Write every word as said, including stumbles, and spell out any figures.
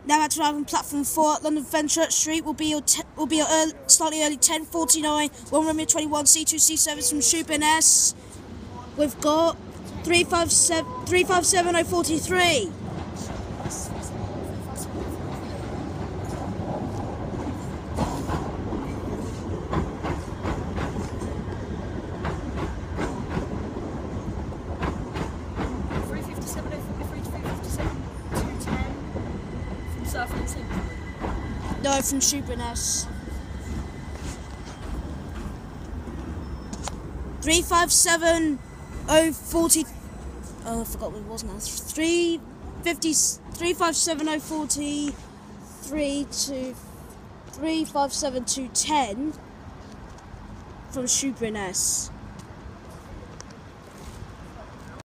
Now at arriving platform four at London Fenchurch Street will be your te will be your early, slightly early ten forty-nine one Romeo twenty-one C two C service from Shubin S. We've got three five seven oh forty-three. No, from Shubin S. three five seven oh forty. Oh, I forgot what it was now. three five seven oh forty-three to three five seven two ten from Shubin S.